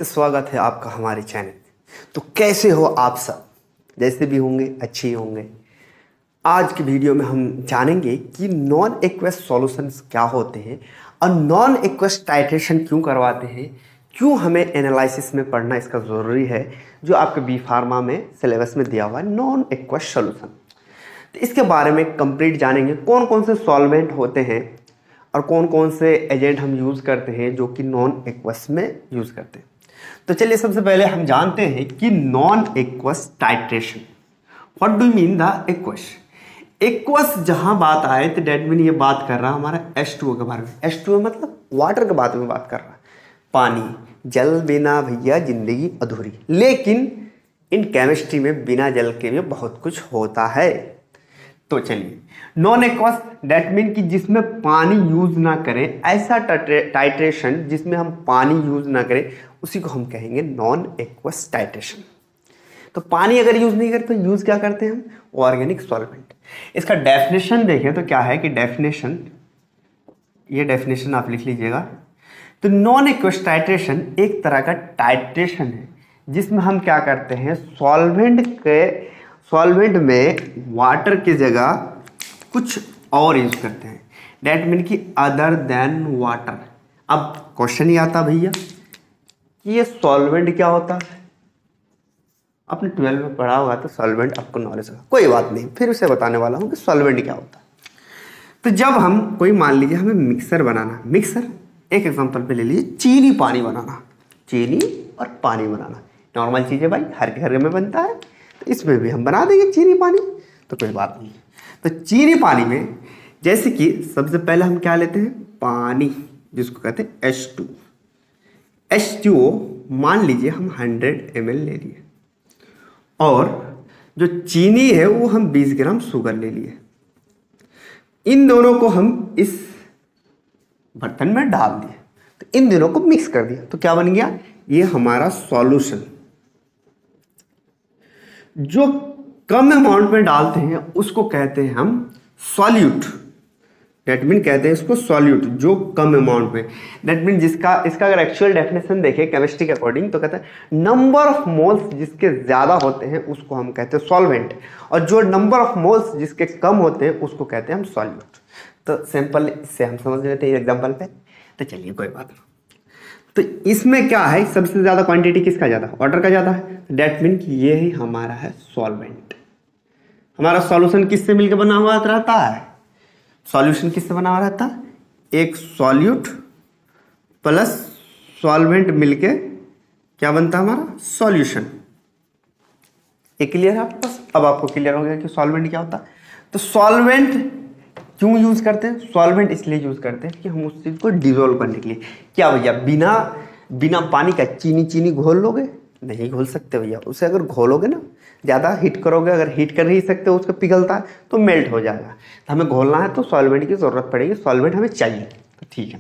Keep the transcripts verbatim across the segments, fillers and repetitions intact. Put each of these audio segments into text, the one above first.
तो स्वागत है आपका हमारे चैनल। तो कैसे हो आप सब? जैसे भी होंगे अच्छे ही होंगे। आज की वीडियो में हम जानेंगे कि नॉन एक्वस सॉल्यूशंस क्या होते हैं और नॉन एक्वस टाइट्रेशन क्यों करवाते हैं, क्यों हमें एनालिसिस में पढ़ना इसका ज़रूरी है, जो आपके बी फार्मा में सिलेबस में दिया हुआ है नॉन एक्वस सॉल्यूशन। तो इसके बारे में कंप्लीट जानेंगे कौन कौन से सॉल्वेंट होते हैं और कौन कौन से एजेंट हम यूज़ करते हैं जो कि नॉन एक्वस में यूज़ करते हैं। तो चलिए सबसे पहले हम जानते हैं कि non aqueous titration, what do mean the aqueous. Aqueous जहां बात आए तो डेट मीन ये बात कर रहा हमारा एच टू ओ के बारे में। एच टू ओ मतलब वाटर के बारे में बात कर रहा है। पानी, जल बिना भैया जिंदगी अधूरी। लेकिन इन केमिस्ट्री में बिना जल के भी बहुत कुछ होता है। तो चलिए, नॉन एक्वस डेट मीन कि जिसमें पानी यूज ना करें, ऐसा टाइट्रेशन जिसमें हम पानी यूज ना करें उसी को हम कहेंगे नॉन एक्वस टाइट्रेशन। तो पानी अगर यूज नहीं करते तो यूज क्या करते हैं हम? Organic solvent. इसका डेफिनेशन देखें तो क्या है कि डेफिनेशन, ये डेफिनेशन आप लिख लीजिएगा। तो नॉन एक्वस टाइट्रेशन एक तरह का टाइट्रेशन है जिसमें हम क्या करते हैं, सॉल्वेंट के सॉल्वेंट में वाटर की जगह कुछ और यूज करते हैं। डेट मीन कि अदर देन वाटर। अब क्वेश्चन ही आता भैया कि ये सॉल्वेंट क्या होता है। आपने ट्वेल्व में पढ़ा होगा तो सॉल्वेंट आपको नॉलेज होगा, कोई बात नहीं, फिर उसे बताने वाला हूँ कि सॉल्वेंट क्या होता है। तो जब हम कोई, मान लीजिए हमें मिक्सर बनाना, मिक्सर एक एग्जांपल पे ले लीजिए, चीनी पानी बनाना, चीनी और पानी बनाना नॉर्मल चीज़ है भाई, हर घर में बनता है। तो इसमें भी हम बना देंगे चीनी पानी, तो कोई बात नहीं। तो चीनी पानी में जैसे कि सबसे पहले हम क्या लेते हैं, पानी, जिसको कहते हैं H two. H two O मान लीजिए हम हंड्रेड एम एल ले लिए और जो चीनी है वो हम बीस ग्राम शुगर ले लिए। इन दोनों को हम इस बर्तन में डाल दिए, तो इन दोनों को मिक्स कर दिया, तो क्या बन गया, ये हमारा सॉल्यूशन। जो कम अमाउंट में डालते हैं उसको कहते हैं हम सॉल्यूट। डेट मीन कहते हैं इसको सॉल्यूट, जो कम अमाउंट में। डेट मीन जिसका इसका अगर एक्चुअल डेफिनेशन देखें केमिस्ट्री के अकॉर्डिंग तो कहते हैं नंबर ऑफ मोल्स जिसके ज्यादा होते हैं उसको हम कहते हैं सॉल्वेंट, और जो नंबर ऑफ मोल्स जिसके कम होते हैं उसको कहते हैं हम सॉल्यूट। तो सिंपल इससे हम समझ लेते हैं एग्जाम्पल पे। तो चलिए कोई बात नहीं। तो इसमें क्या है, सबसे ज्यादा क्वांटिटी किसका ज्यादा, वाटर का ज्यादा है। डेट मीन कि ये ही हमारा है सॉल्वेंट। हमारा सॉल्यूशन किससे मिलकर बना हुआ रहता है, सॉल्यूशन किससे बना हुआ रहता है, एक सॉल्यूट प्लस सॉल्वेंट मिलके क्या बनता है हमारा सॉल्यूशन। ये क्लियर है आपके पास? अब आपको क्लियर हो गया कि सॉल्वेंट क्या होता है। तो सॉल्वेंट क्यों यूज करते हैं, सॉल्वेंट इसलिए यूज करते हैं कि हम उस चीज को डिसॉल्व करने के लिए। क्या भैया बिना बिना पानी का चीनी चीनी घोल लोगे? नहीं घोल सकते भैया। उसे अगर घोलोगे ना, ज़्यादा हीट करोगे, अगर हीट कर ही सकते हो, उसको पिघलता है तो मेल्ट हो जाएगा। तो हमें घोलना है तो सॉल्वेंट की ज़रूरत पड़ेगी, सॉल्वेंट हमें चाहिए। तो ठीक है,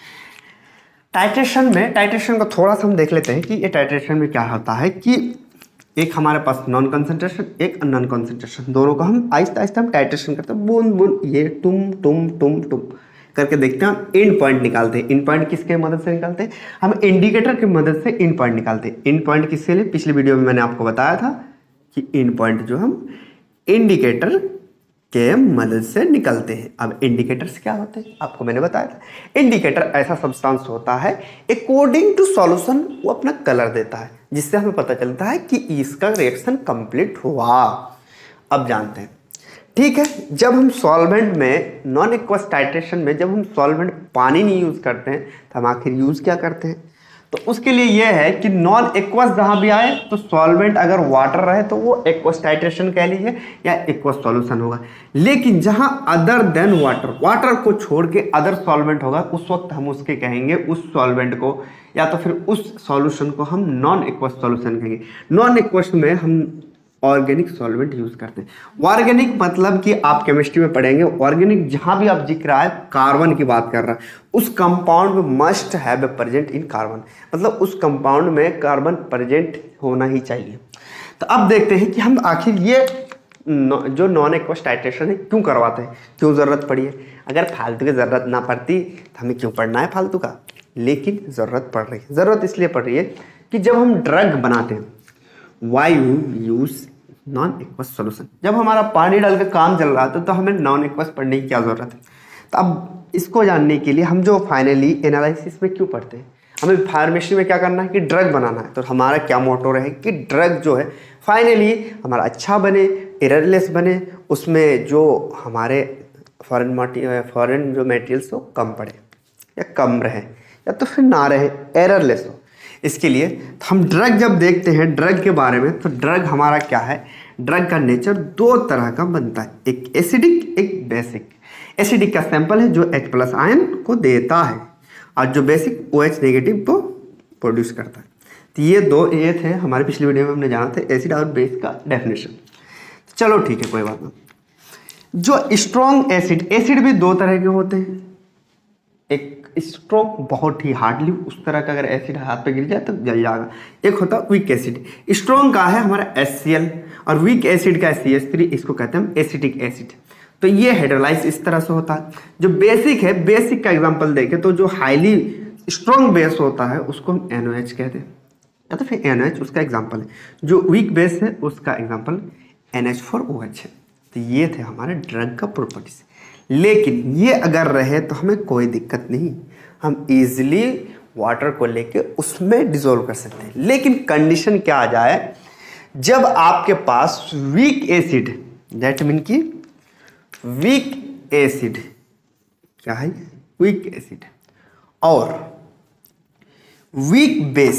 टाइट्रेशन में, टाइट्रेशन को थोड़ा सा हम देख लेते हैं कि ये टाइट्रेशन में क्या होता है कि एक हमारे पास नॉन कंसंट्रेशन, एक नॉन कंसंट्रेशन, दोनों को हम आहिस्ता आहिस्ता हम टाइट्रेशन करते हैं, बूंद बूंद, ये टुम टुम टुम टुम करके देखते हैं। हम इन पॉइंट निकालते हैं। इन पॉइंट किसके मदद से निकालते हैं, हम इंडिकेटर की मदद से इन पॉइंट निकालते हैं। इन पॉइंट किसके लिए, पिछले वीडियो में मैंने आपको बताया था कि इन पॉइंट जो हम इंडिकेटर के मदद से निकलते हैं। अब इंडिकेटर्स क्या होते हैं आपको मैंने बताया था। इंडिकेटर ऐसा सब्सटेंस होता है अकॉर्डिंग टू सॉल्यूशन वो अपना कलर देता है, जिससे हमें पता चलता है कि इसका रिएक्शन कंप्लीट हुआ। अब जानते हैं, ठीक है, जब हम सॉल्वेंट में नॉन एक्वस टाइट्रेशन में जब हम सॉल्वेंट पानी नहीं यूज करते हैं तो हम आखिर यूज क्या करते हैं। तो उसके लिए यह है कि नॉन एक्वस जहां भी आए तो सॉल्वेंट अगर वाटर रहे तो वो एक्वस टाइट्रेशन कह लीजिए या एक्वस सॉल्यूशन होगा। लेकिन जहां अदर देन वाटर, वाटर को छोड़ के अदर सॉल्वेंट होगा, उस वक्त हम उसके कहेंगे उस सॉल्वेंट को या तो फिर उस सॉल्यूशन को हम नॉन एक्वस सॉल्यूशन कहेंगे। नॉन एक्वस में हम ऑर्गेनिक सॉल्वेंट यूज करते हैं। ऑर्गेनिक मतलब कि आप केमिस्ट्री में पढ़ेंगे, ऑर्गेनिक जहां भी आप जिक्र आए कार्बन की बात कर रहा है, उस कंपाउंड में must have a present in carbon, मतलब उस कंपाउंड में कार्बन प्रेजेंट होना ही चाहिए। तो अब देखते हैं कि हम आखिर ये जो नॉन एक्वस टाइट्रेशन है क्यों करवाते हैं, क्यों जरूरत पड़ी है। अगर फालतू की जरूरत ना पड़ती तो हमें क्यों पढ़ना है फालतू का, लेकिन ज़रूरत पड़ रही है। ज़रूरत इसलिए पड़ रही है कि जब हम ड्रग बनाते हैं, why you use non aqueous solution, जब हमारा पानी डाल के काम चल रहा था तो हमें नॉन एक्वस पढ़ने की क्या जरूरत है। तो अब इसको जानने के लिए हम जो फाइनली एनालिसिस में क्यों पढ़ते हैं, हमें फार्मेसी में क्या करना है कि ड्रग बनाना है। तो हमारा क्या मोटो रहे कि ड्रग जो है फाइनली हमारा अच्छा बने, एररलेस बने, उसमें जो हमारे फॉरेन फॉरेन जो मटेरियल्स हो कम पड़े या कम रहे या तो फिर ना रहे, एररलेस हो। इसके लिए तो हम ड्रग जब देखते हैं ड्रग के बारे में, तो ड्रग हमारा क्या है, ड्रग का नेचर दो तरह का बनता है, एक एसिडिक एक बेसिक। एसिडिक का सैंपल है जो H प्लस आयन को देता है और जो बेसिक OH नेगेटिव को प्रोड्यूस करता है। तो ये दो ये थे हमारे पिछली वीडियो में हमने जाना था एसिड और बेस का डेफिनेशन। चलो ठीक है, कोई बात नहीं। जो स्ट्रॉन्ग एसिड, एसिड भी दो तरह के होते हैं, एक स्ट्रॉन्ग बहुत ही हार्डली उस तरह का अगर एसिड हाथ पे गिर जाए तो जल जाएगा, एक होता है वीक एसिड। स्ट्रॉन्ग का है हमारा HCl और वीक एसिड का सी एच थ्री, इसको कहते हैं एसिटिक एसिड। तो ये हाइड्रोलाइज इस तरह से होता है। जो बेसिक है, बेसिक का एग्जांपल देखें तो जो हाईली स्ट्रॉन्ग बेस होता है उसको हम एन ओ एच कहते हैं या तो फिर एन ओ एच उसका एग्जांपल है। जो वीक बेस है उसका example N H four O H है। तो ये थे हमारे ड्रग का प्रॉपर्टीज। लेकिन ये अगर रहे तो हमें कोई दिक्कत नहीं, हम इजीली वाटर को लेके उसमें डिसॉल्व कर सकते हैं। लेकिन कंडीशन क्या आ जाए, जब आपके पास वीक एसिड, दैट मीन की वीक एसिड क्या है, वीक एसिड और वीक बेस,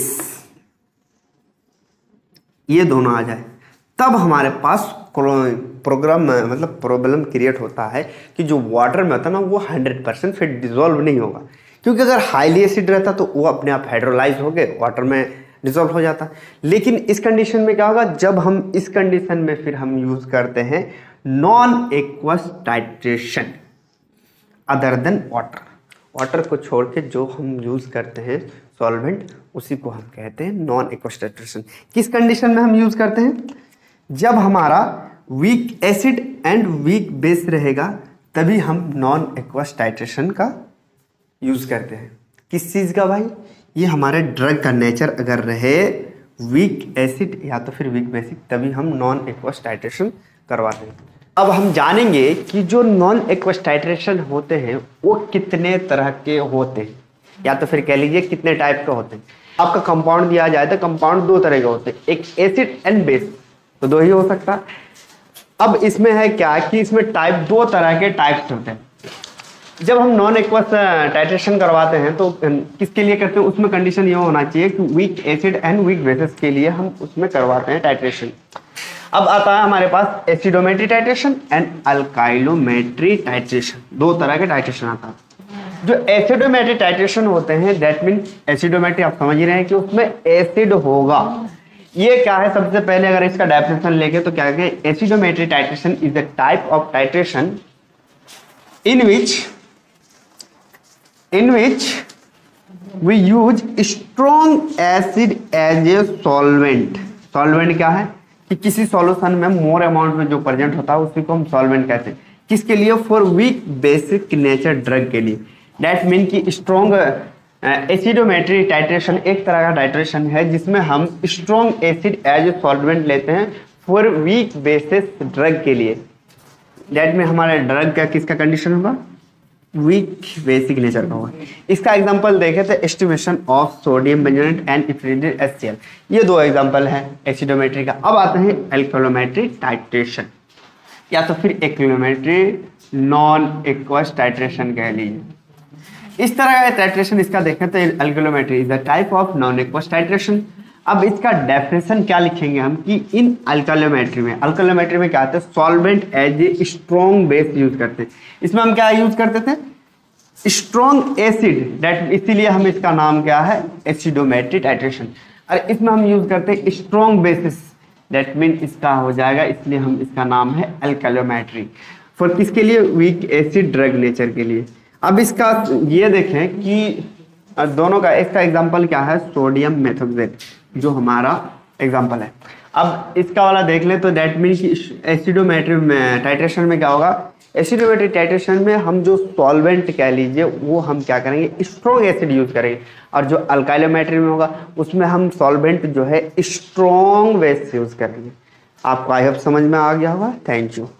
ये दोनों आ जाए, तब हमारे पास प्रोग्राम मतलब प्रॉब्लम क्रिएट होता है कि जो वाटर में होता है ना वो हंड्रेड परसेंट फिर डिसॉल्व नहीं होगा। क्योंकि अगर हाईली एसिड रहता तो वो अपने आप हाइड्रोलाइज हो गए, वाटर में डिसॉल्व हो जाता। लेकिन इस कंडीशन में क्या होगा, जब हम इस कंडीशन में फिर हम यूज करते हैं non aqueous titration other than water, water को छोड़ के जो हम यूज करते हैं सॉल्वेंट, उसी को हम कहते हैं नॉन एक्वस टाइट्रेशन। किस कंडीशन में हम यूज करते हैं, जब हमारा weak acid and weak base रहेगा तभी हम नॉन एक्वस टाइट्रेशन का यूज करते हैं। किस चीज का भाई, ये हमारे ड्रग का नेचर अगर रहे वीक एसिड या तो फिर वीक बेसिक, तभी हम नॉन एक्वस टाइट्रेशन करवाते हैं। अब हम जानेंगे कि जो नॉन एक्वस टाइट्रेशन होते हैं वो कितने तरह के होते हैं, या तो फिर कह लीजिए कितने टाइप के होते हैं। आपका कंपाउंड दिया जाए तो कंपाउंड दो तरह के होते हैं, एक एसिड एंड बेस, तो दो ही हो सकता है। अब इसमें है क्या कि इसमें टाइप दो तरह के टाइप्स होते हैं। जब हम नॉन एक्वस टाइट्रेशन करवाते हैं तो किसके लिए करते हैं, उसमें कंडीशन ये होना चाहिए कि weak acid and weak bases के लिए हम उसमें करवाते हैं टाइट्रेशन। अब आता है हमारे पास acidimetry titration and alkalimetry titration, दो तरह के टाइट्रेशन आता है। जो एसिडोमेट्री टाइट्रेशन होते हैं, दैट मीन एसिडोमेट्री आप समझ ही रहे हैं कि उसमें एसिड होगा। ये क्या है, सबसे पहले अगर इसका डेफिनेशन लेके तो क्या है, acidimetry titration is the type of titration in which in which we use strong acid as a solvent। solvent क्या है कि किसी सॉल्यूशन में मोर अमाउंट में जो प्रेजेंट होता है उसी को हम सॉल्वेंट कहते हैं। किसके लिए, for weak basic nature drug के लिए। दैट मीन कि स्ट्रॉन्ग एसिडोमेट्री टाइट्रेशन एक तरह का टाइट्रेशन है जिसमें हम strong acid as a solvent लेते हैं फॉर वीक बेसिस ड्रग के लिए। दैट मीन हमारे ड्रग का किसका कंडीशन होगा, वीक बेसिक नेचर का होगा। इसका एग्जांपल देखे तो estimation of sodium benzoate and ephedrine H C L, ये दो एग्जांपल है एसिडोमेट्री का। अब आते हैं एल्कलोमेट्री टाइट्रेशन या तो फिर एक्लोमेट्री नॉन एक्वस टाइट्रेशन कह लीजिए। इस तरह का टाइट्रेशन इसका देखें तो alkalimetry is the type of non aqueous titration. अब इसका डेफिनेशन क्या लिखेंगे हम कि इन अल्कलोमेट्री में, अल्कलोमेट्री में क्या होता है, solvent as a strong base use करते हैं। इसमें हम क्या यूज करते थे, स्ट्रॉन्ग एसिड, दैट इसीलिए हम इसका नाम क्या है एसिडोमेट्री टाइट्रेशन। और इसमें हम यूज करते हैं स्ट्रॉन्ग बेसिस, दैट मीन इसका हो जाएगा, इसलिए हम इसका नाम है अल्कलोमेट्री। फॉर किसके लिए, वीक एसिड ड्रग नेचर के लिए। अब इसका ये देखें कि दोनों का, इसका एग्जाम्पल क्या है, सोडियम मेथोक्सेट जो हमारा एग्जाम्पल है। अब इसका वाला देख ले तो दैट मीन कि एसिडोमेट्री में टाइट्रेशन में क्या होगा, एसिडोमेट्रिक टाइट्रेशन में हम जो सॉल्वेंट कह लीजिए वो हम क्या करेंगे, स्ट्रॉन्ग एसिड यूज करेंगे, और जो अल्काइलोमेट्री में होगा उसमें हम सॉल्वेंट जो है स्ट्रॉन्ग बेस यूज करेंगे। आपको आई होप समझ में आ गया होगा। Thank you.